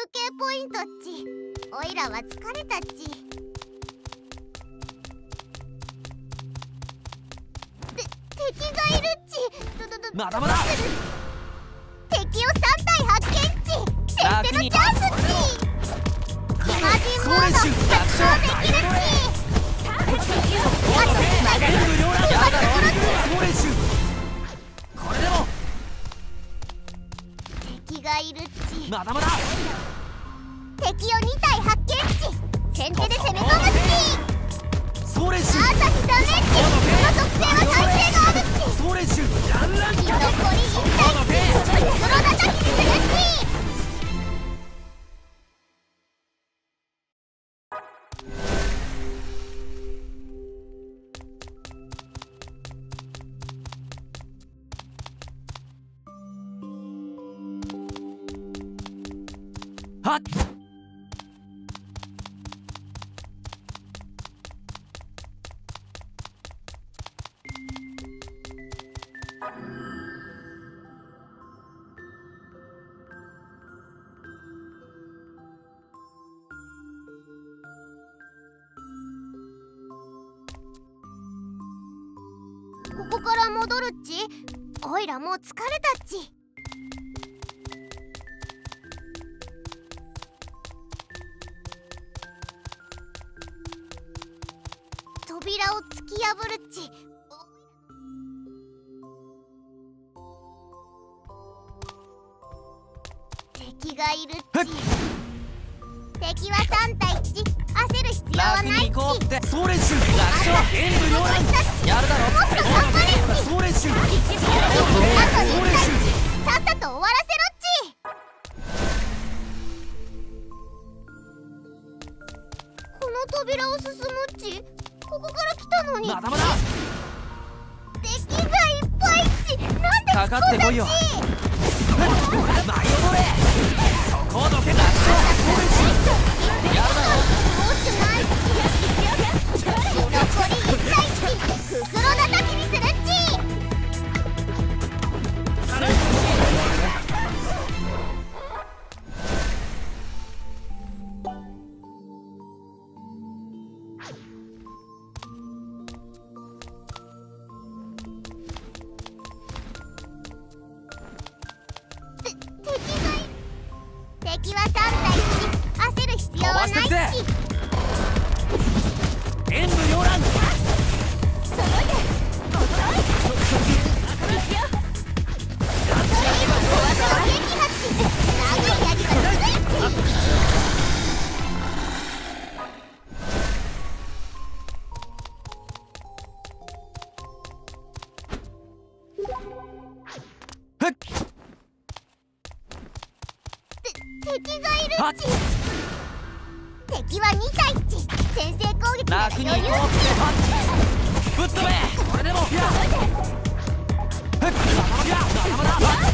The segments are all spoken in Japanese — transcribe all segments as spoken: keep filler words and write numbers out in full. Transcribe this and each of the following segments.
憩ポイントっち。おいらは疲れたっち。て敵がいるっち。どどどまだまだ。 敵をさんたい発見っち。先手のチャンスっち。イマジンモード発動できるっち。あといっかい敵が来るっち。 これでも敵がいるっち。 まだまだ。 敵をにたい発見っち。先手で攻め込むっち。 総練習。 朝日ダメっち。この特性は耐性があるっち。 総練習。ランラン。 残りいちたい。黒叩きにするっち。 はっ。 ここから戻るっち。おいらもう疲れたっち。扉を突き破るっち。敵がいるっち。敵はさんたいいち。焦る必要はないっち。 楽に行こうって。総練習。楽勝。演武両乱。やるだろ。 もっと頑張れっち。 総練習。 あといっかいっち。さっさと終わらせろっち。この扉を進むっち。ここから来たのに。 まだまだ。 敵がいっぱいっち。なんでかかってこいよ。舞い踊れ。そこをどけ。楽勝。総練習。やるだろ。 もうちょないっち。残りいちたいいち。袋叩きにするっち。敵はさんたいいち。焦る必要はないっち。 演武両乱。 そろえて遅い。いくよ。長い槍が強いっち。 ふっ。 敵がいるっち。敵はにたいいち。先制攻撃なら楽に余裕っ行こうって。ぶっ飛べ。これでも。ふっ。まだまだ。まだまだ。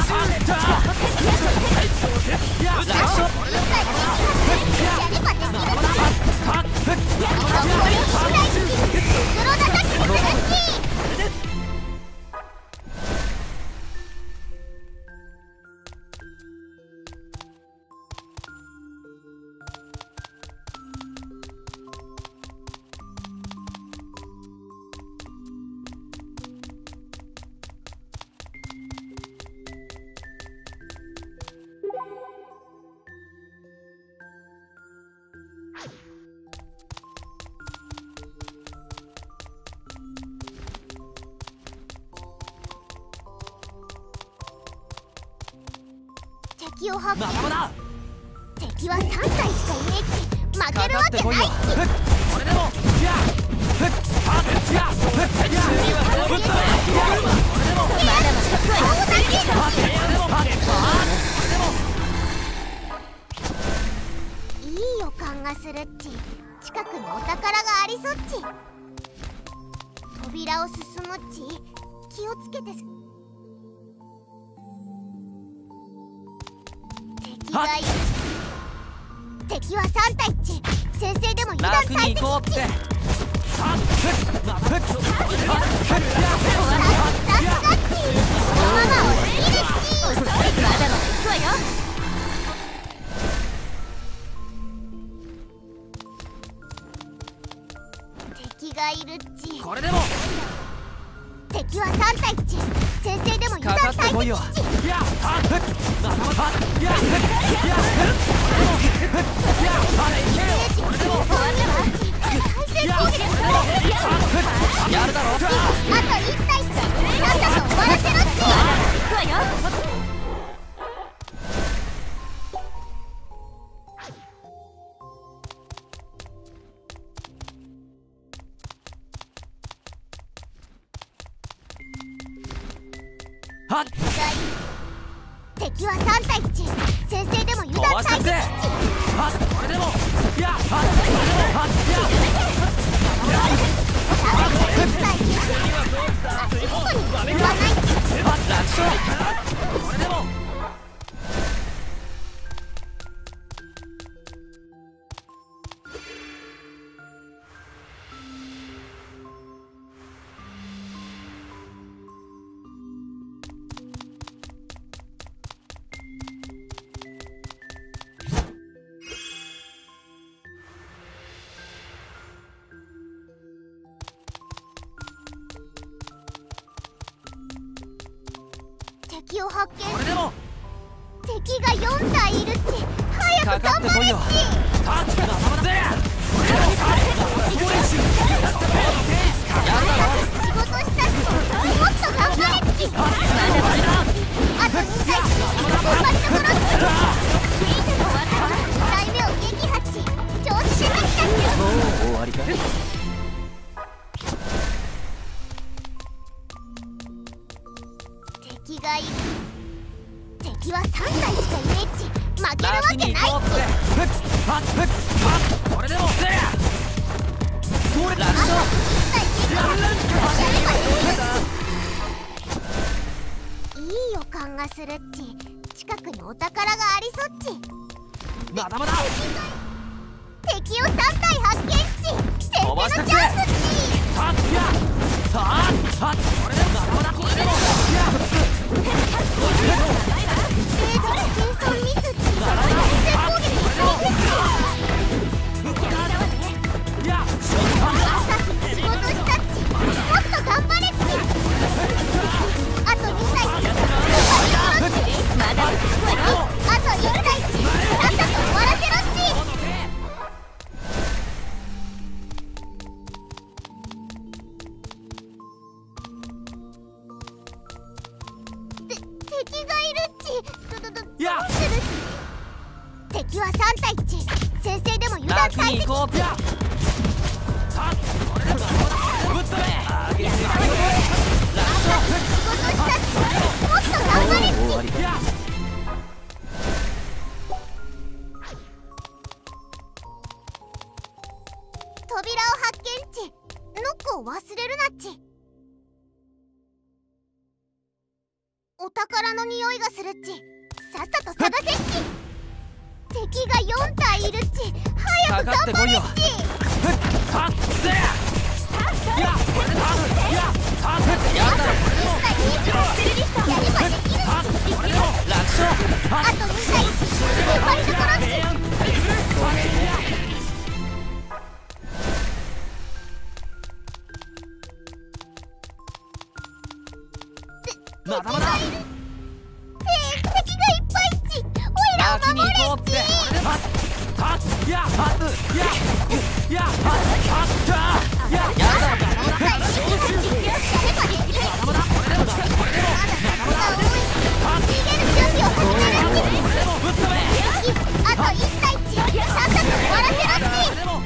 敵を発見。 まだまだ。 敵はさんたいしかいねえっち。負けるわけないっち。 これでも。やふっはっやふっやぶっ飛べ。これでも。 まだまだ顔だけ。 これでも。これでも。 いい予感がするっち。近くにお宝がありそっち。扉を進むっち。気をつけてす。敵がいる。敵はさんたいいち。先制でも油断大敵っち。さっさっっち。このままをいいですっち。まだまだ行くわよ。 こいよ。やっはっはっやっやっやっあれいけよ。俺でもやるだろ。 あといち対いち、なんだと終わらせろって。行くわよ。 はっ敵はさん対いち、先制でも油断大敵。 はっこれでもやっはっこれでもはっやっ敵を発見。 これでも敵がよん体いるっち。早く頑張れっち。 かかってこいよ。タッチが頭だぜ。これでもストレッシュやったぞ。やるだろ。 仕事したし、もっと頑張れっち。まだまだ。あとに体踏ん張りどころっち。台目を撃破し、調子できたっち。 もう終わりか。 敵がいる。敵はさん体しかいねえっち。負けるわけないっち。 これでもせやそれ楽勝いい予感がするっち。近くにお宝がありそっち。 まだまだ敵をさん体発見っち。先手のチャンスっち。 はっやはっはっこれでもまだまだこれでも敵はさん対いち、先制でも油断大敵。 これでもぶっ飛べ。 もっと頑張れっち。扉を発見っち。ノックを忘れるなっち。お宝の匂いがするっち。さっさと探せっち。敵がよん体いるっち。早く頑張れっち。あとに体踏ん張りどころっち。 まだまだ敵がいっぱいっち。おいらを守れっち。 やっはっやっやっはっやっやっあといち対いち、さっさと終わらせろっち。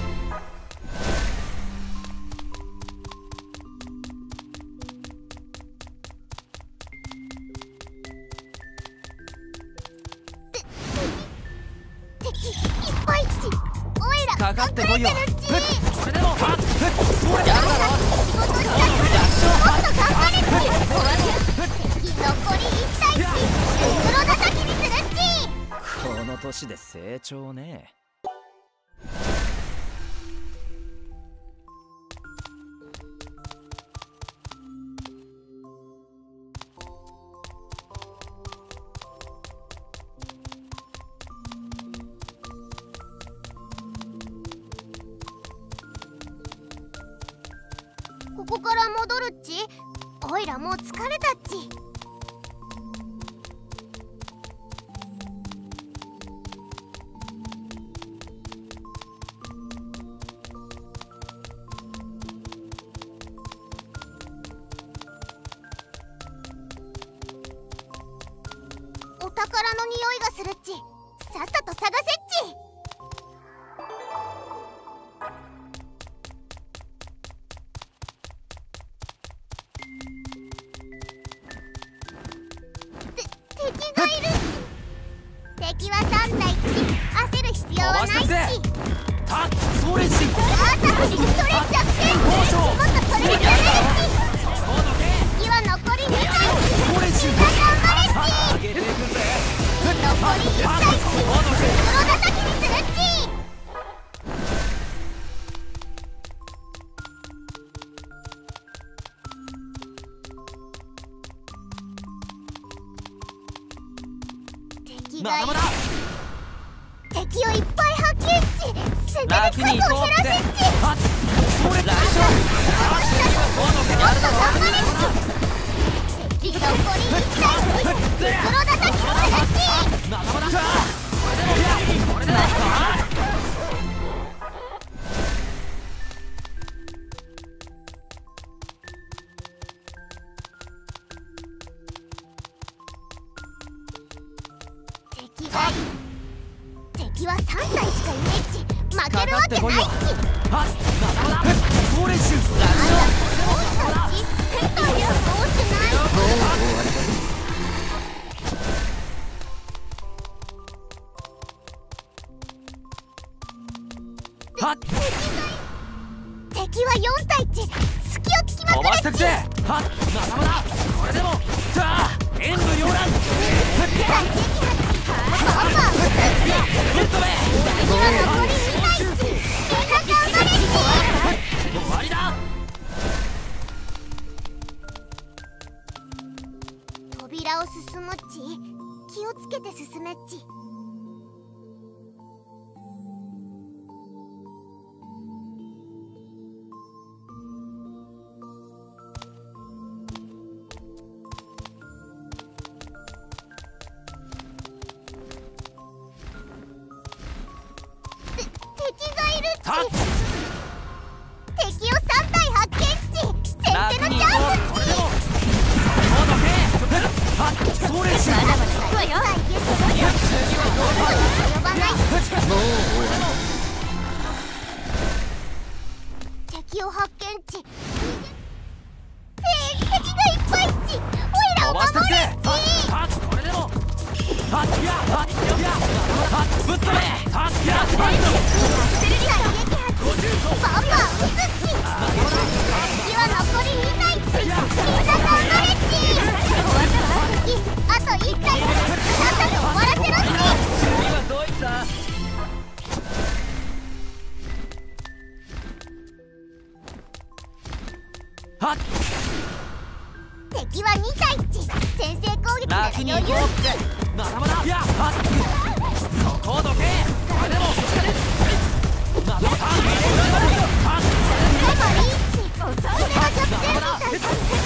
敵いっぱいっち。おいらかかってこいよ。 隠れてるっち。 これでもはっそれやるだろ。 仕事したし、もっと頑張れっち。敵残りいち対いち、黒叩きにするっち。 この年で成長ね。 ここから戻るっち。おいらもう疲れたっち。 いがするっち。さっさと探せっち。て敵がいるっち。敵はさん対いち。焦る必要はないっち。 タッソレシンアーサーフリグストレッチャーってもっとそれでやれっち。敵は残りにたい。 ソレシン頑張れっち。 上げていくぜ。 残りいち対いち。袋叩きにするっち。敵がいる。敵をいっぱい発見っち。先手で数を減らせっち。 それ大丈夫。 もっと頑張れっち。敵残りいち対いち。袋叩きにするっち。 仲間だ。これでもいやこれでも敵がいる。敵はさん対いちがいねっち。負けるわけないっち。 はっ仲間だ。ソレシンあんたどうしたっち。変態やどうしてない。 はっ敵はよん対いち。隙を突きま飛ばしくれっち。 てくぜ。はっ仲間だ。これでもさあ演武両乱。 バンバン撃つっち。 ぶっ飛べ。 敵は残りに対いち。みんな頑張れっち。 終わりだ。 扉を進むっち。気をつけて進めっち。て敵がいるっち。 はっ敵をさん対発見っち。先手のチャンスっち。 これでもそうどけ。はっソレシンまだまだ行くわよ。及ばない。敵を発見っち。逃げて敵がいっぱいっち。おいらを守れっち。 はっこれでもはっやはっやはっぶっ飛べ。はっやファイト。 バンバン撃つっち。敵は残りに対いち。みんな頑張れっち。敵あといち対いち。さっさと終わらせろっち。 今どういったはっ敵はに対いち。先制攻撃なら余裕っち。 仲間だ。いやはっそこをどけ。これでも仲間だ。はっ仲間いいっち。それは弱点みたい。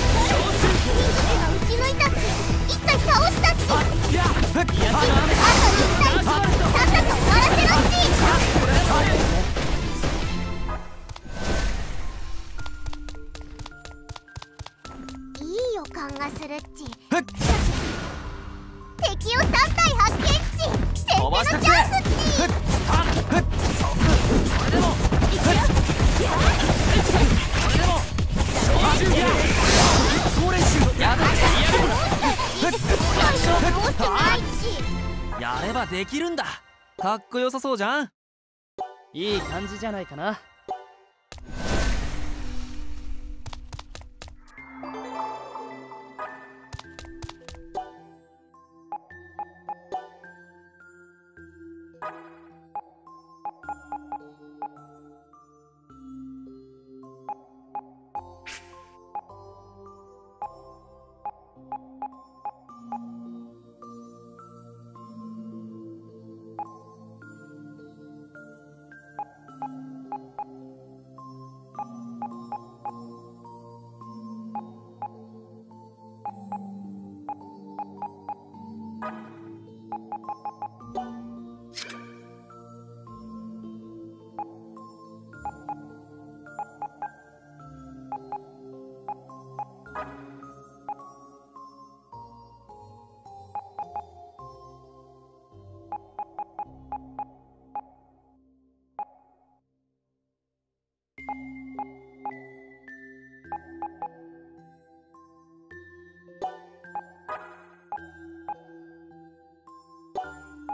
人気が撃ち抜いたっち。いち体倒したっち。 はっやはっあといち対いち。さっさと終わらせろっち。いい予感がするっち。敵をさん対発見っち。先手のチャンスっち。 はっこれでもいくよ。これでもソレシンやだ倒してないっち。 やればできるんだ。かっこよさそうじゃん。いい感じじゃないかな。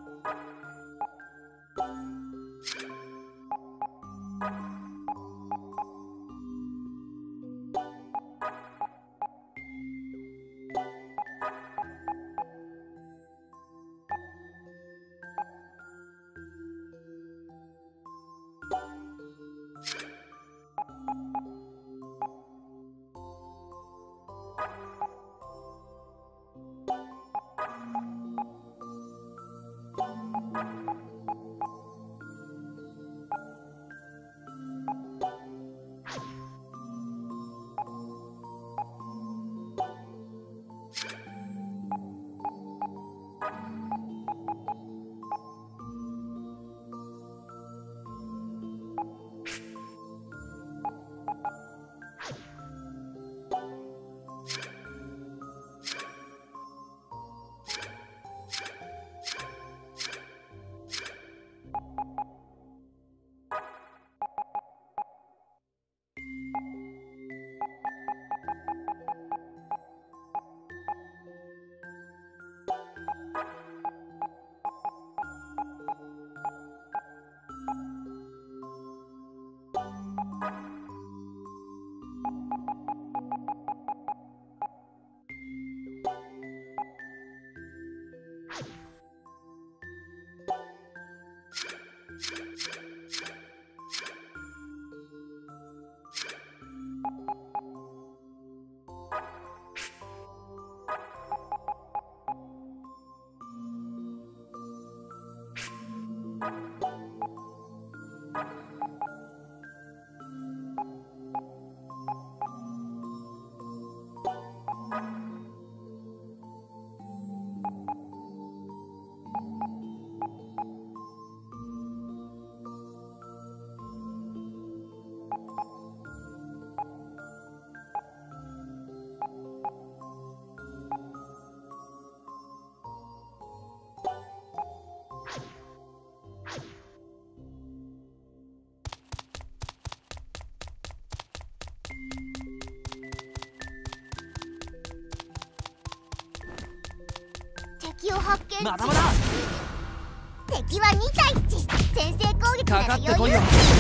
敵を発見。 まだまだ。 敵はに対いち。先制攻撃なら余裕。 これで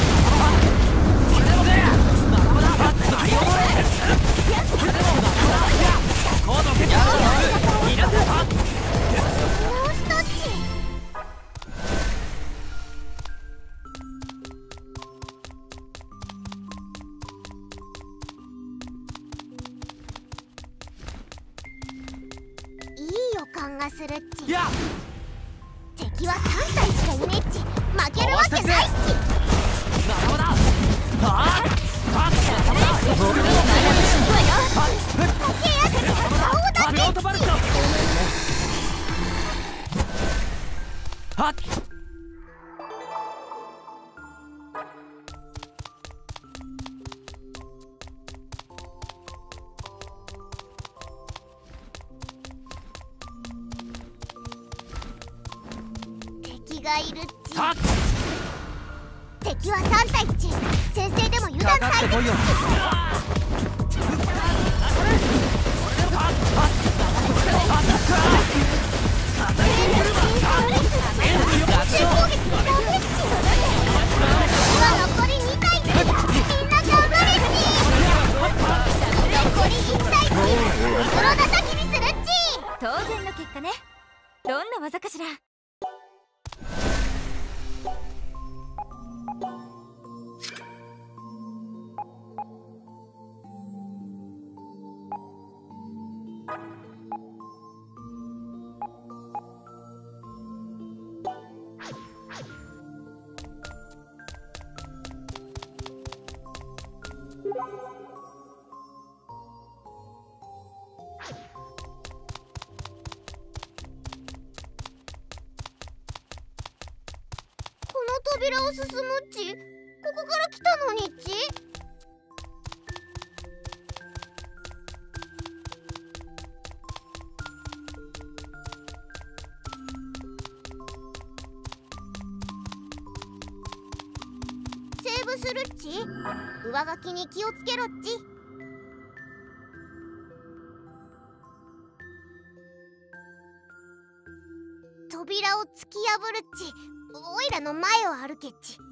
もね。まだまだ。マリオボレ。これでもまだまだ。コード決定。いらせた。 ノースタッチ。いい予感がするっち。 や敵はさん対いちがいねっち。負けるわけないっち。 まだまだ。はっはっまだまだ。僕でも悩むしんどいよ。 竹やけが顔だけっち。 オートバルト。はっ敵がいるっち。 はっ敵はさん対いち。先制でも油断かかっ大敵。 てこいよ。 残りに対いち。みんな頑張れっち。残りいち対いち。袋叩きにするっち。 当然の結果ね。どんな技かしら。 この扉を進むっち。ここから来たのにっち。セーブするっち。上書きに気をつけろっち。と扉を突き破るっち、おいらの前を歩けっち。